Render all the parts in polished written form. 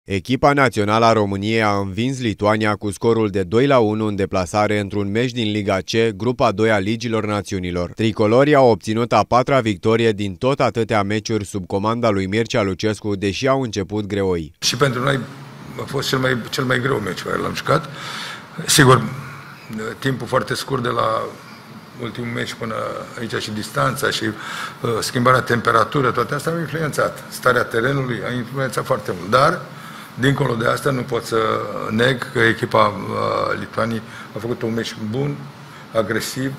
Echipa națională a României a învins Lituania cu scorul de 2-1 în deplasare într-un meci din Liga C, grupa 2 a Ligilor Națiunilor. Tricolorii au obținut a patra victorie din tot atâtea meciuri sub comanda lui Mircea Lucescu, deși au început greoi. Și pentru noi a fost cel mai greu meci care l-am jucat. Sigur, timpul foarte scurt de la ultimul meci până aici și distanța și schimbarea temperatură, toate astea au influențat. Starea terenului a influențat foarte mult, dar dincolo de asta nu pot să neg că echipa Lituaniei a făcut un meci bun, agresiv,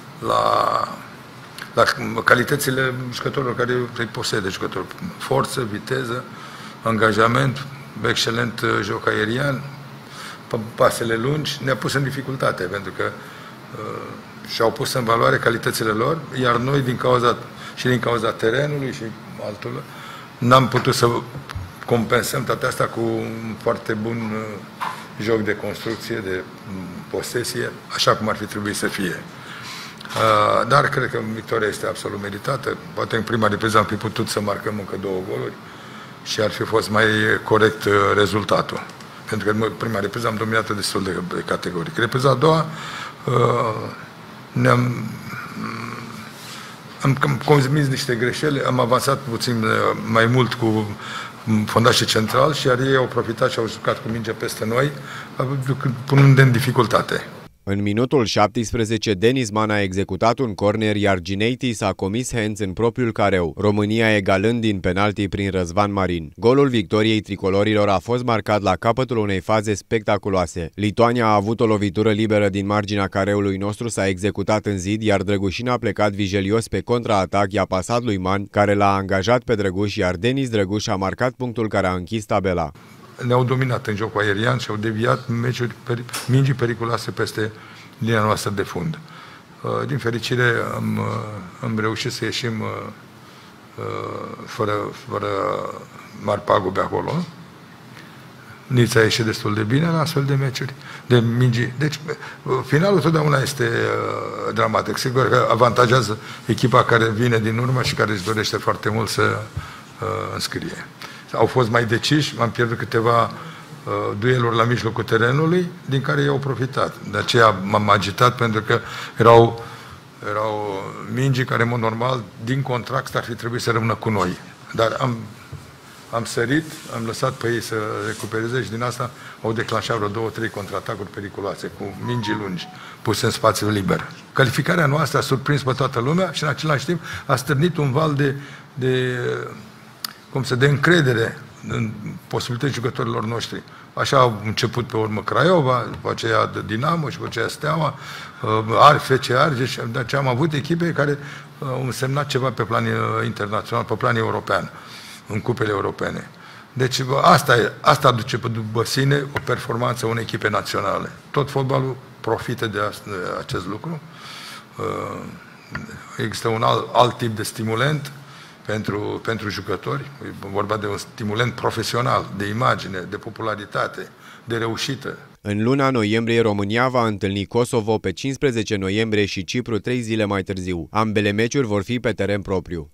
la calitățile jucătorilor care îi posedă, jucători. Forță, viteză, angajament, excelent joc aerian, pasele lungi, ne-a pus în dificultate, pentru că și-au pus în valoare calitățile lor, iar noi, din cauza terenului și altul, n-am putut să compensăm toate asta cu un foarte bun joc de construcție, de posesie, așa cum ar fi trebuit să fie. Dar cred că victoria este absolut meritată. Poate în prima repriză am fi putut să marcăm încă 2 goluri și ar fi fost mai corect rezultatul. Pentru că în prima repriză am dominat destul de categoric. Repriza a doua am comis niște greșeli, am avansat puțin mai mult cu fundașii central și iar ei au profitat și au jucat cu minge peste noi, punând în dificultate. În minutul 17, Denis Man a executat un corner, iar Gineitis a comis hands în propriul careu, România egalând din penalti prin Răzvan Marin. Golul victoriei tricolorilor a fost marcat la capătul unei faze spectaculoase. Lituania a avut o lovitură liberă din marginea careului nostru, s-a executat în zid, iar Drăgușin a plecat vijelios pe contraatac, i-a pasat lui Man, care l-a angajat pe Drăguș, iar Denis Drăguș a marcat punctul care a închis tabela. Ne-au dominat în jocul aerian și au deviat mingi periculoase peste linia noastră de fund. Din fericire am reușit să ieșim fără mari pagube acolo. Nici a ieșit destul de bine la astfel de meciuri, de mingi. Deci, finalul totdeauna este dramatic. Sigur că avantajează echipa care vine din urmă și care își dorește foarte mult să înscrie. Au fost mai deciși, am pierdut câteva dueluri la mijlocul terenului, din care ei au profitat. De aceea m-am agitat, pentru că erau mingi care, în mod normal, din contract, ar fi trebuit să rămână cu noi. Dar am sărit, am lăsat pe ei să recupereze și din asta au declanșat vreo 2-3 contraatacuri periculoase, cu mingi lungi, puse în spațiu liber. Calificarea noastră a surprins pe toată lumea și, în același timp, a stârnit un val de încredere în posibilități jucătorilor noștri. Așa au început pe urmă Craiova, după aceea Dinamo și după aceea Steaua, FC Argeș, deci am avut echipe care au însemnat ceva pe plan internațional, pe plan european, în cupele europene. Deci asta aduce după sine o performanță unei echipe naționale. Tot fotbalul profită de acest lucru. Există un alt tip de stimulent pentru jucători, e vorba de un stimulent profesional, de imagine, de popularitate, de reușită. În luna noiembrie, România va întâlni Kosovo pe 15 noiembrie și Cipru 3 zile mai târziu. Ambele meciuri vor fi pe teren propriu.